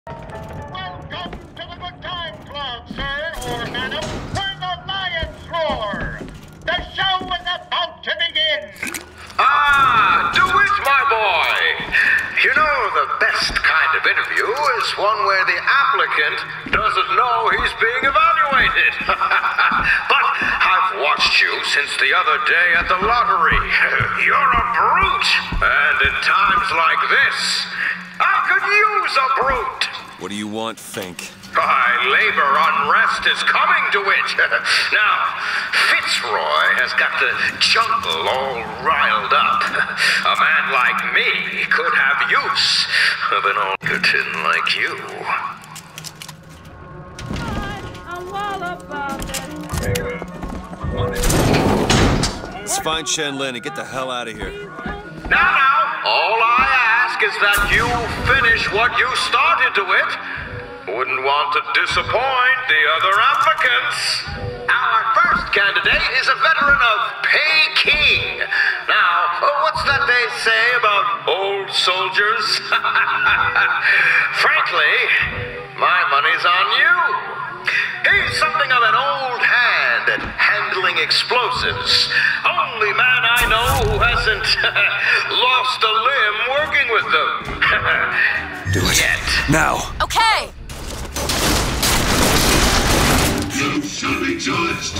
Welcome to the Good Time Club, sir or madam, where the lions roar. The show is about to begin. Ah, DeWitt, my boy. You know, the best kind of interview is one where the applicant doesn't know he's being evaluated. But I've watched you since the other day at the lottery. You're a brute. And in times like this, I could use a brute. What do you want, Fink? Labor unrest is coming, DeWitt. Now, Fitzroy has got the jungle all riled up. A man like me could have use of an old Pinkerton like you. Let's find Shenlin and get the hell out of here. Now, all I ask is that you finish what you started, DeWitt. Wouldn't want to disappoint the other applicants. Our first candidate is a veteran of Peking. Now, what's that they say about old soldiers? Frankly, my money's on you. He's something of an old hand at handling explosives. Only man I know who hasn't lost a limb working with them. Do it. Yet. Now. Okay. You shall be judged.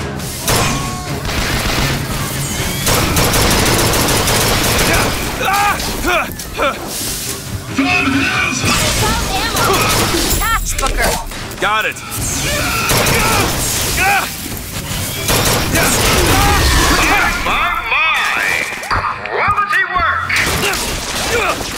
From hell's Found ammo. Catch, Booker. Got it. My. Quality work.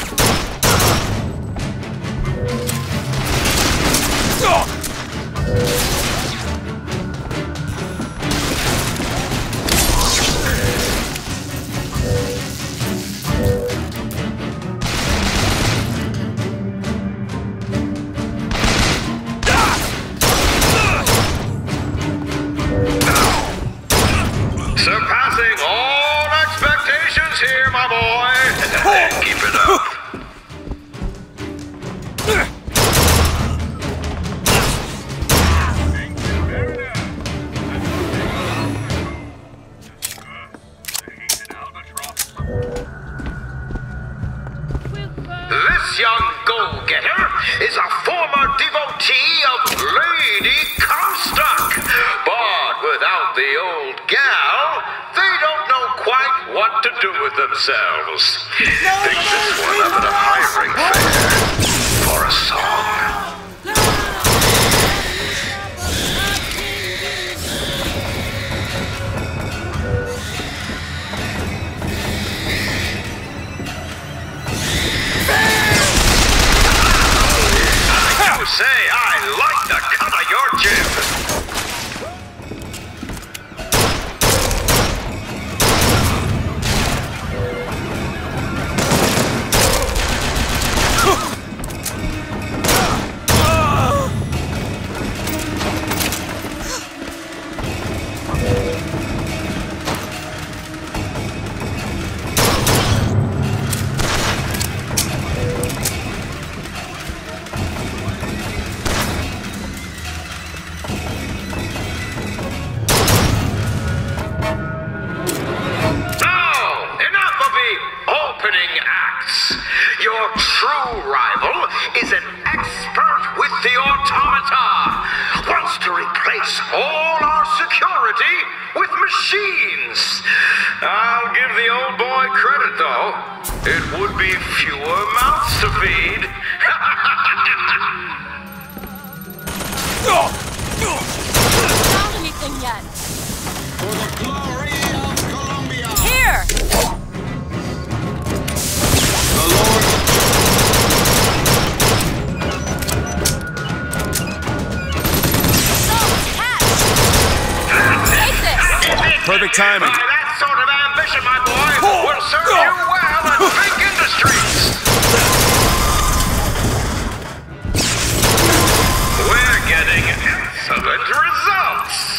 Surpassing all expectations here, my boy. Keep it up. This young go-getter is a former devotee of Lady Comstock. But without the old gal, they don't know quite what to do with themselves. Think this one up at a hiring fair for a song. I say I like the cut of your jib. Your true rival is an expert with the automata. Wants to replace all our security with machines. I'll give the old boy credit, though. It would be fewer mouths to feed. Found anything yet? for the glory of Colombia. Here! The Lord. So, catch! Take this! Perfect timing. By that sort of ambition, my boy, will serve you well at Fink Industries. We're getting excellent results.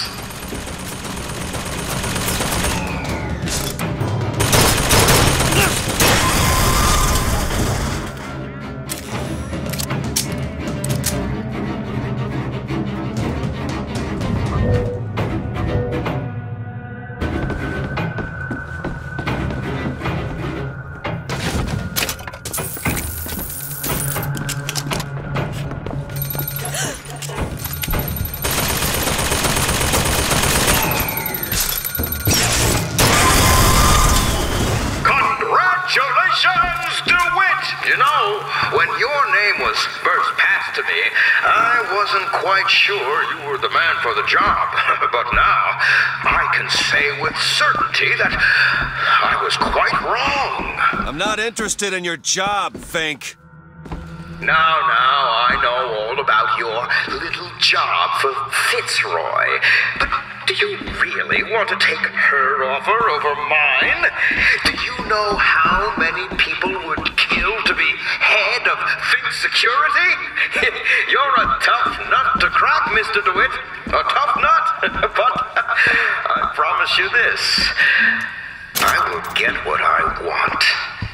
first passed to me, I wasn't quite sure you were the man for the job. But now, I can say with certainty that I was quite wrong. I'm not interested in your job, Fink. Now, I know all about your little job for Fitzroy. But do you really want to take her offer over mine? Do you know how many people would kill to be head of Fink Security? You're a tough nut to crack, Mr. DeWitt. A tough nut. But I promise you this. I will get what I want.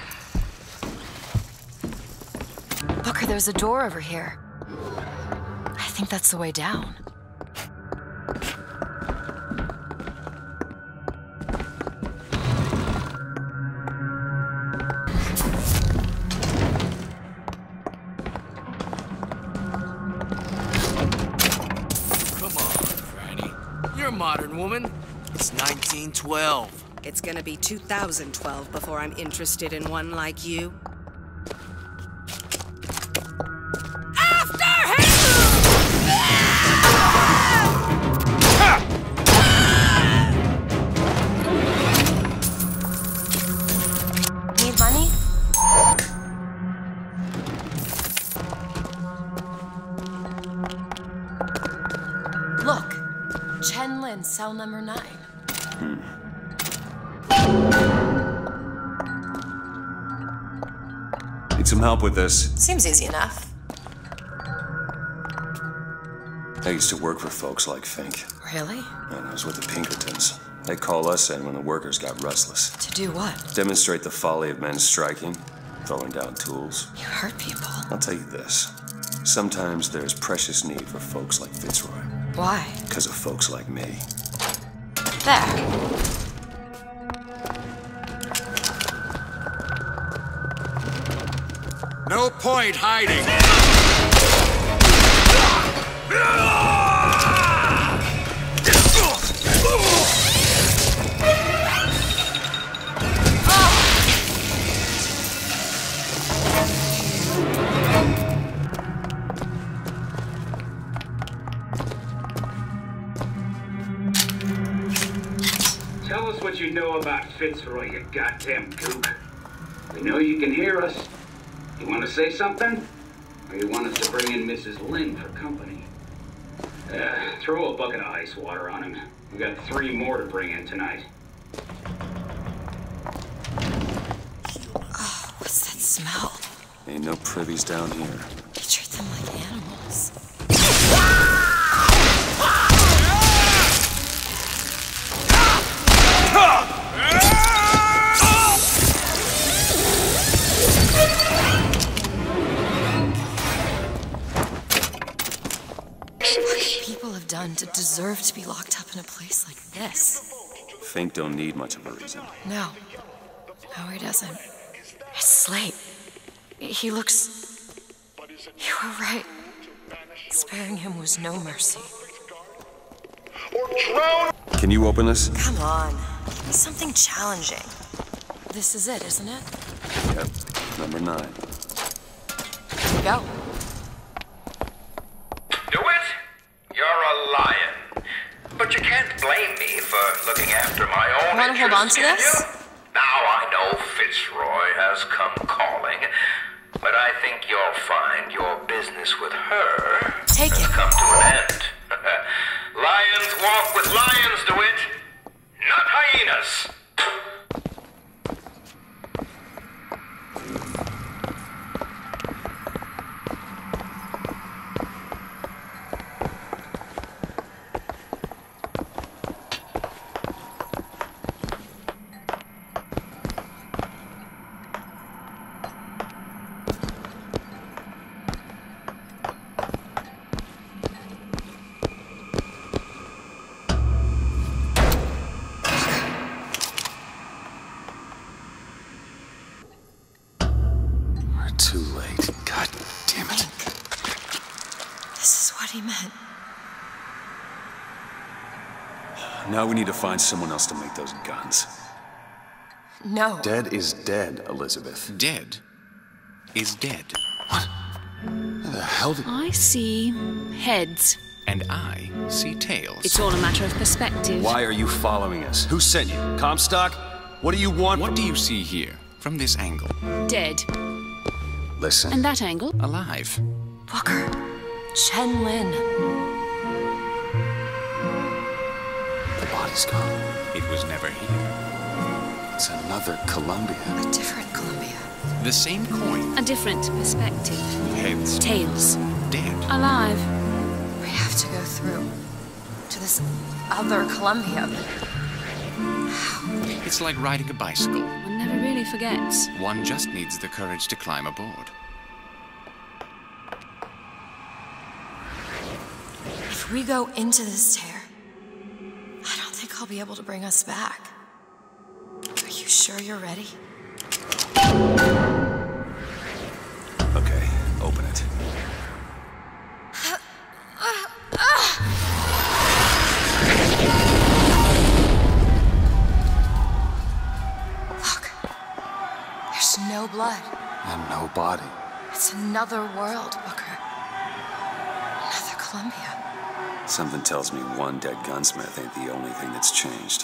Booker, there's a door over here. I think that's the way down. Come on, Granny. You're a modern woman. It's 1912. It's gonna be 2012 before I'm interested in one like you. Need money? Look. Chen Lin, cell number 9. Need some help with this. Seems easy enough. I used to work for folks like Fink. Really? And I was with the Pinkertons. They call us in when the workers got restless. To do what? Demonstrate the folly of men striking, throwing down tools. You hurt people. I'll tell you this. Sometimes there's precious need for folks like Fitzroy. Why? Because of folks like me. There. No point hiding. Tell us what you know about Fitzroy, you goddamn gook. We know you can hear us. You want to say something? Or you want us to bring in Mrs. Lin for company? Throw a bucket of ice water on him. We got 3 more to bring in tonight. Oh, what's that smell? Ain't no privies down here. You treat them like animals. What people have done to deserve to be locked up in a place like this? Fink don't need much of a reason. No. No, he doesn't. It's Slate. He looks... You were right. Sparing him was no mercy. Can you open this? Come on. Something challenging. This is it, isn't it? Yep. Number 9. Here we go. DeWitt, you're a lion. But you can't blame me for looking after my own You wanna hold on to interests, this? can you? Now I know Fitzroy has come calling, but I think you'll find your business with her Take has it. come to an end. Lions walk with lions, DeWitt, not hyenas. Too late. God damn it. This is what he meant. Now we need to find someone else to make those guns. No. Dead is dead, Elizabeth. Dead is dead. What? Where the the hell did... I see heads. And I see tails. It's all a matter of perspective. Why are you following us? Who sent you? Comstock? What do you want? What do you see here, from this angle? Dead. Listen. And that angle? Alive. Booker. Chen Lin. The body's gone. It was never here. It's another Columbia. A different Columbia. The same coin. A different perspective. Heads. Tails. Dead. Alive. We have to go through to this other Columbia. It's like riding a bicycle. One never really forgets. One just needs the courage to climb aboard. If we go into this tear, I don't think I'll be able to bring us back. Are you sure you're ready? Okay, open it. Look, there's no blood. And no body. It's another world, Booker. Another Columbia. Something tells me one dead gunsmith ain't the only thing that's changed.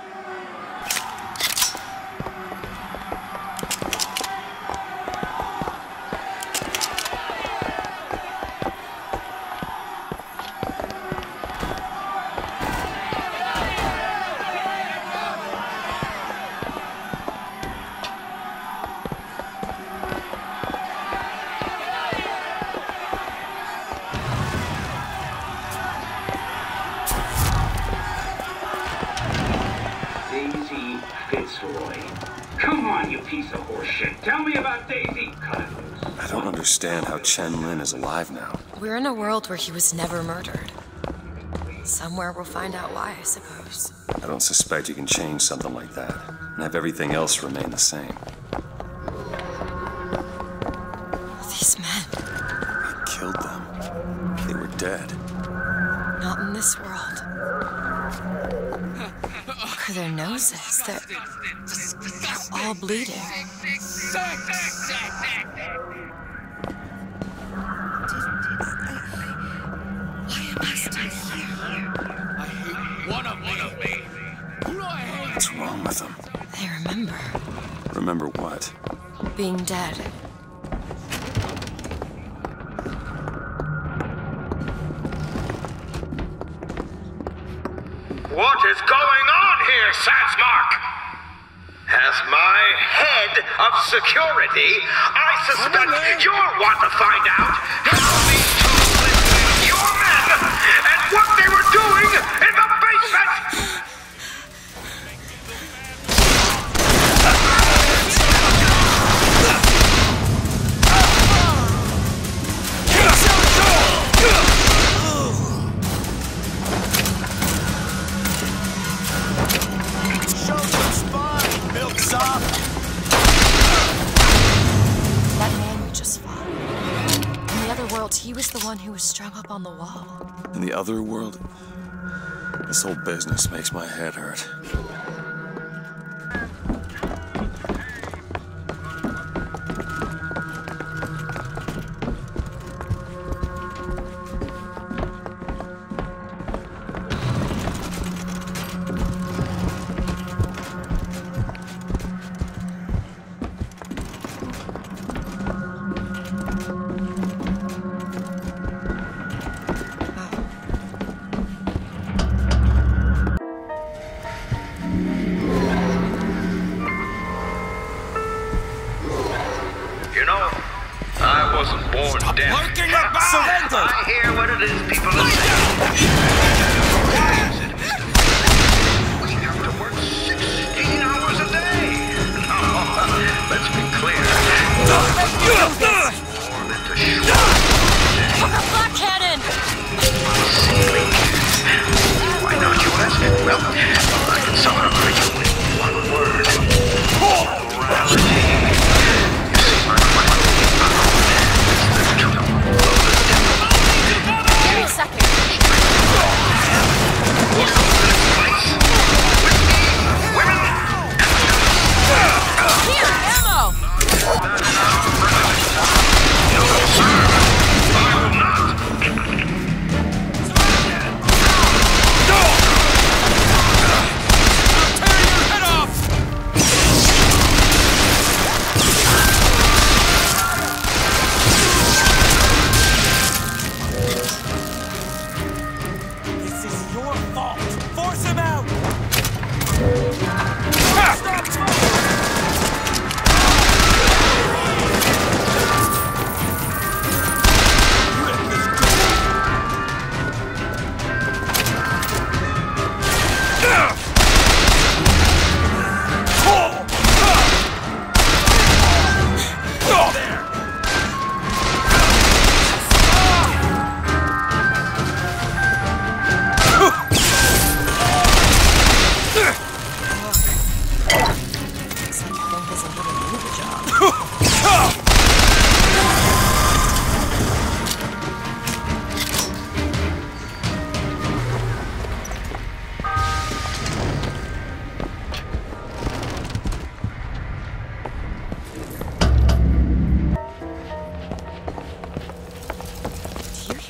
Come on, you piece of horseshit. Tell me about Daisy. Cut it loose. I don't understand how Chen Lin is alive now. We're in a world where he was never murdered. Somewhere we'll find out why, I suppose. I don't suspect you can change something like that and have everything else remain the same. These men. I killed them. They were dead. Not in this world. Look at their noses. They're all bleeding. Why am I still here? I hate one of me. Who do I hate? What's wrong with them? They remember. Remember what? Being dead. What is going on here, Sansmark? As my head of security, I suspect you'll want to find out how these two killed your men and what they were doing in the basement! That man you just fought. In the other world, he was the one who was strung up on the wall. In the other world, this whole business makes my head hurt. I hear what it is people are saying. We have to work 16 hours a day. Let's be clear. More than to shoot. Black cannon! Why not, you ask? Well, I can sum it up for you in one word. Morality. You see, my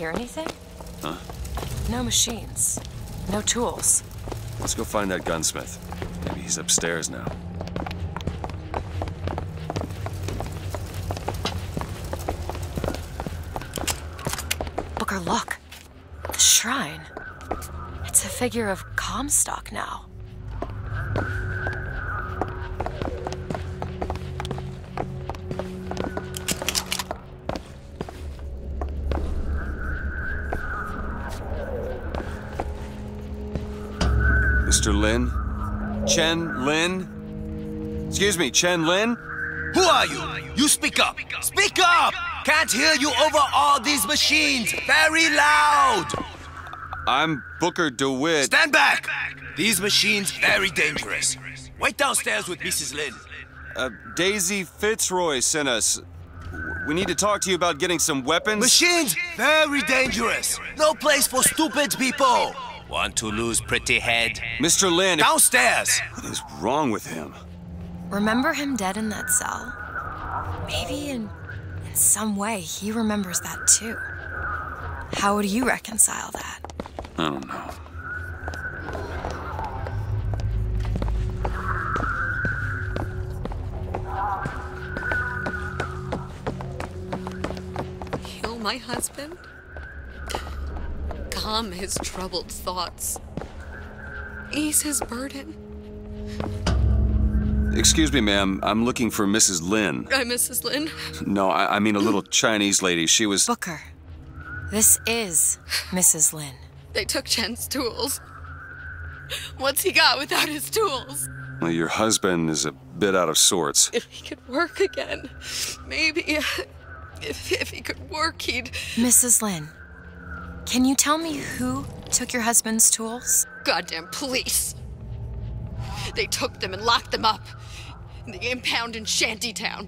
hear anything? Huh? No machines. No tools. Let's go find that gunsmith. Maybe he's upstairs now. Booker, look. The shrine. It's a figure of Comstock now. Mr. Lin? Chen Lin? Excuse me, Chen Lin? Who are you? You speak up! Speak up! Can't hear you over all these machines! Very loud! I'm Booker DeWitt. Stand back! These machines very dangerous. Wait downstairs with Mrs. Lin. Daisy Fitzroy sent us. We need to talk to you about getting some weapons. Machines very dangerous. No place for stupid people. Want to lose pretty head? Mr. Lin. Downstairs! What is wrong with him? Remember him dead in that cell? Maybe in some way he remembers that too. How would you reconcile that? I don't know. Kill my husband? Calm his troubled thoughts. Ease his burden. Excuse me, ma'am. I'm looking for Mrs. Lin. I'm Mrs. Lin. No, I mean a little Chinese lady. She was... Booker, this is Mrs. Lin. They took Chen's tools. What's he got without his tools? Well, your husband is a bit out of sorts. If he could work again, maybe... If he could work, he'd... Mrs. Lin, can you tell me who took your husband's tools? Goddamn police. They took them and locked them up in the impound in Shantytown.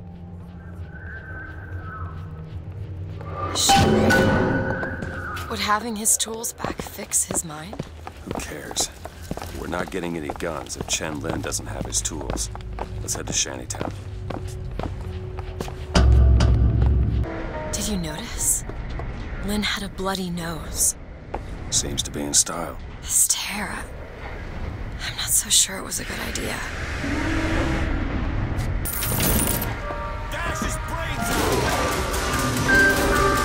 Would having his tools back fix his mind? Who cares? We're not getting any guns if Chen Lin doesn't have his tools. Let's head to Shantytown. Did you notice? Lin had a bloody nose. Seems to be in style. This Tara. I'm not so sure it was a good idea. Dash his brains out!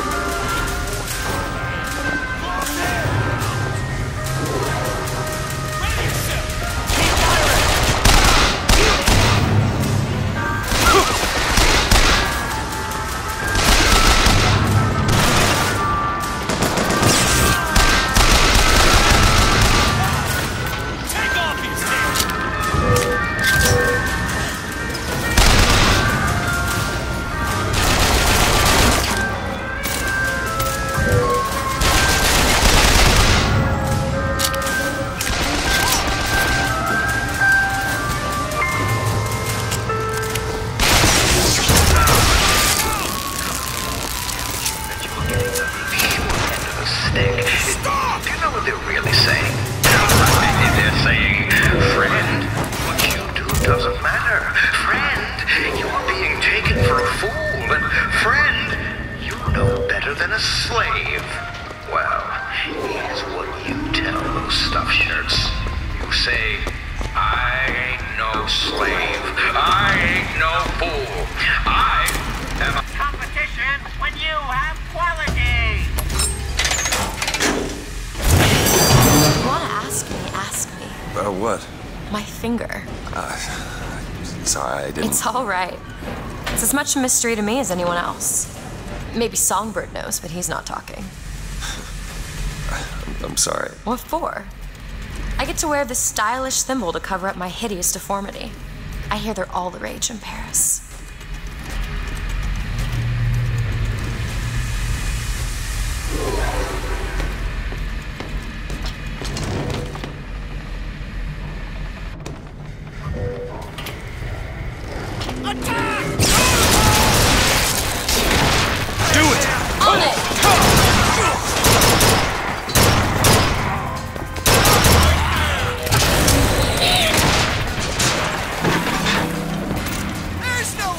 What? My finger. Sorry, I didn't... It's all right. It's as much a mystery to me as anyone else. Maybe Songbird knows, but he's not talking. I'm sorry. What for? I get to wear this stylish thimble to cover up my hideous deformity. I hear they're all the rage in Paris. There's no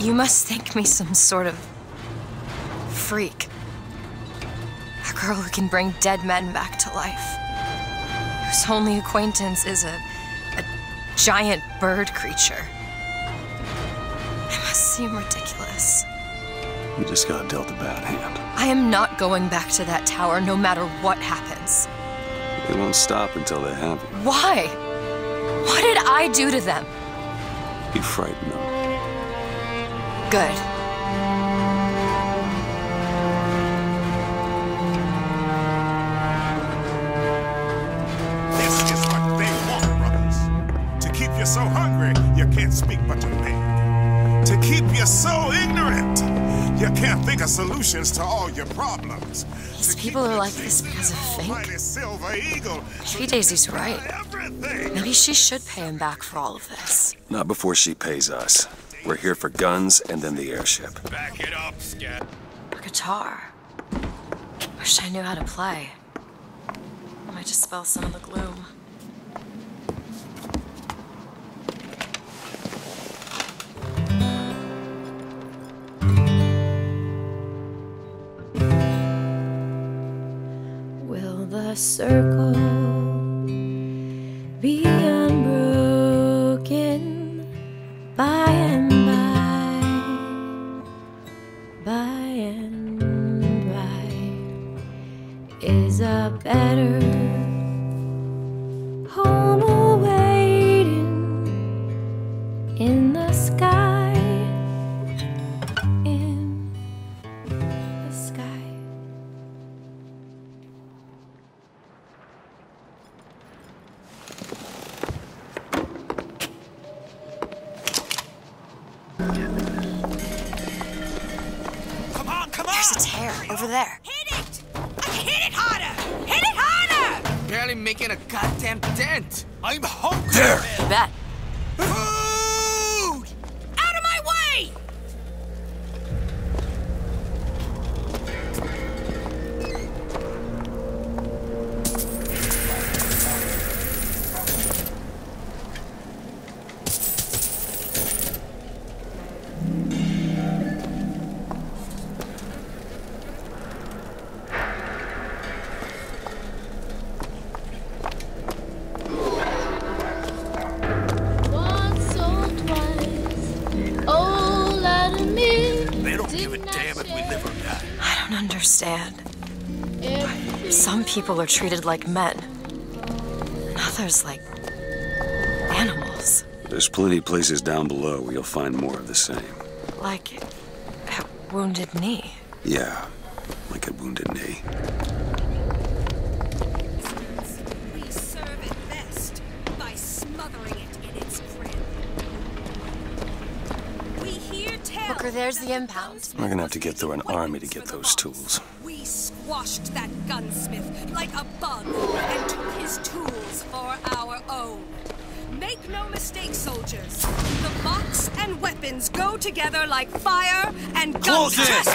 You must think me some sort of freak. A girl who can bring dead men back to life. Whose only acquaintance is a giant bird creature. It must seem ridiculous. You just got dealt a bad hand. I am not going back to that tower no matter what happens. They won't stop until they have you. Why? What did I do to them? You frighten them. Good. This is what they want, brothers. To keep you so hungry, you can't speak but to beg. To keep you so ignorant, you can't think of solutions to all your problems. These people are like this because of Fink. Maybe Daisy's right. Maybe she should pay him back for all of this. Not before she pays us. We're here for guns and then the airship. Back it up, Scat. A guitar. Wish I knew how to play. Might dispel some of the gloom. Will the circle be unbroken by and by? By and by is a better home awaiting in the sky. In the sky. There's a tear over there. Hit it! Hit it harder! Hit it harder! Barely making a goddamn dent. I'm hungry. There! You bet. Food! Out of my way! Once or twice, oh, let me. They don't give a damn if we live or die. I don't understand. Some people are treated like men, and others like animals. There's plenty of places down below where you'll find more of the same. Like at Wounded Knee. Yeah, like a wounded knee. We serve it best by smothering it in its crib. We hear tell. Booker, there's the impound. We're gonna have to get through an army to get those tools. We squashed that gunsmith like a bug and took his tools for our own. Make no mistake, soldiers. The box and weapons go together like fire and guns. Close it!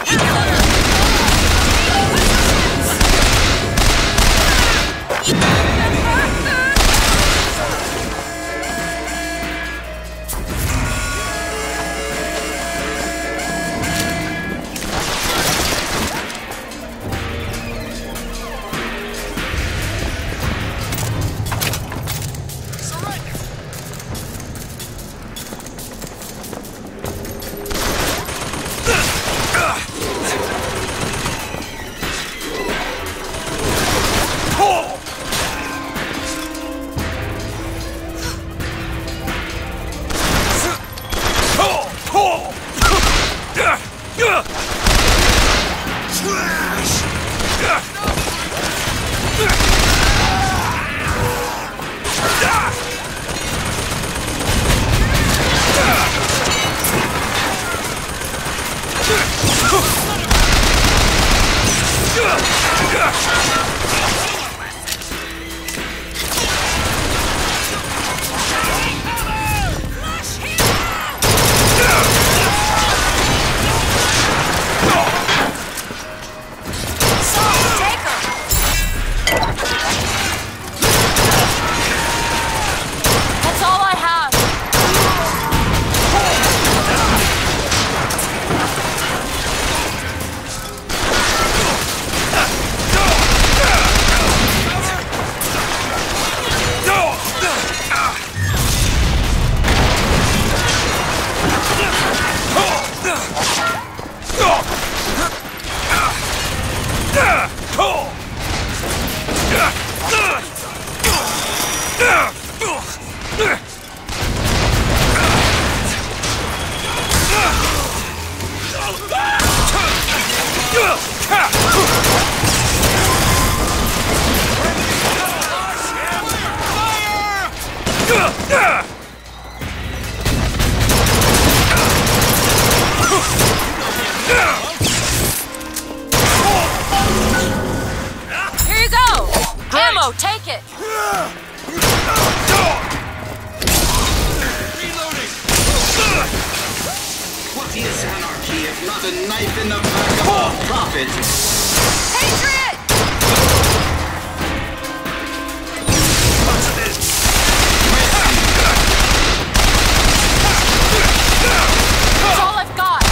Here you go! Ammo, take it! What is anarchy if not a knife in the back of all profit? Patriot! That's all I've got!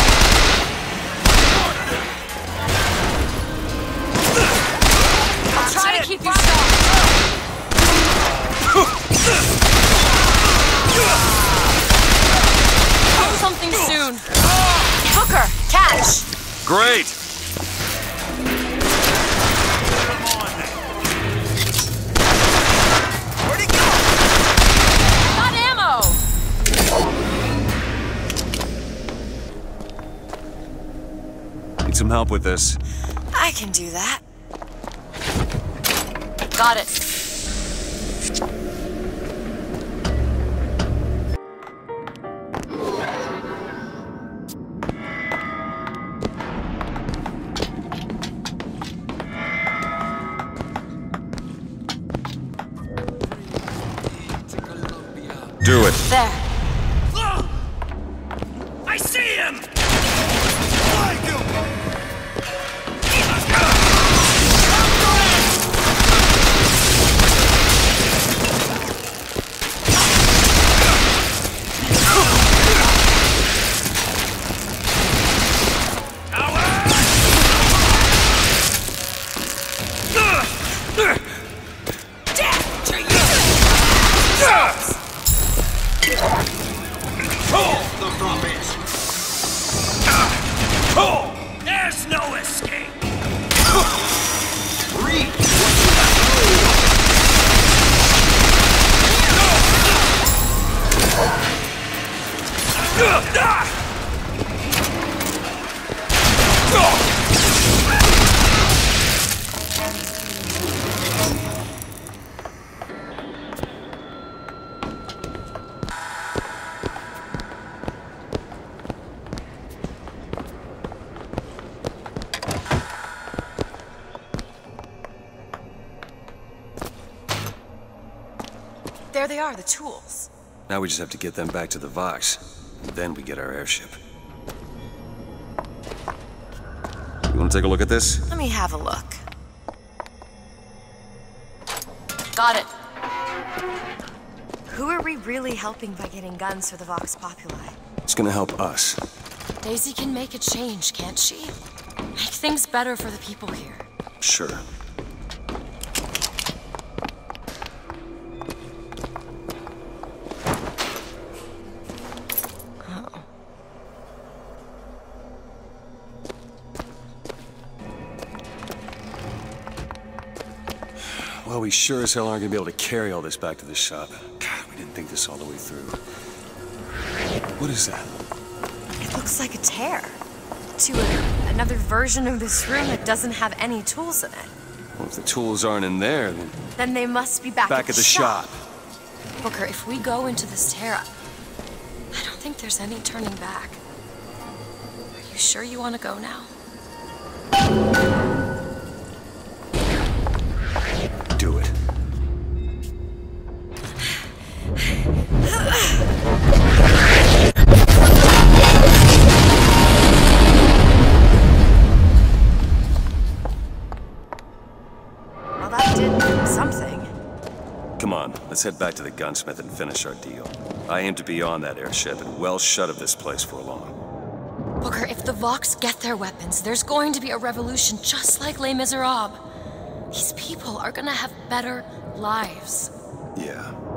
I'll try to keep you strong. Something soon. Booker, catch! Great! Where'd he go? Got ammo! Need some help with this. I can do that. Got it. Do it. There. I see him! There's no escape! Reap There they are, the tools. Now we just have to get them back to the Vox. Then we get our airship. You want to take a look at this? Let me have a look. Got it. Who are we really helping by getting guns for the Vox Populi? It's gonna help us. Daisy can make a change, can't she? Make things better for the people here. Sure. Well, we sure as hell aren't gonna be able to carry all this back to the shop. God, we didn't think this all the way through. What is that? It looks like a tear to another version of this room that doesn't have any tools in it. Well, if the tools aren't in there, Then they must be back at the shop. Booker, if we go into this tear up, I don't think there's any turning back. Are you sure you want to go now? Do it. Well, that did something. Come on, let's head back to the gunsmith and finish our deal. I aim to be on that airship and well shut of this place for long. Booker, if the Vox get their weapons, there's going to be a revolution just like Les Miserables. These people are gonna have better lives. Yeah.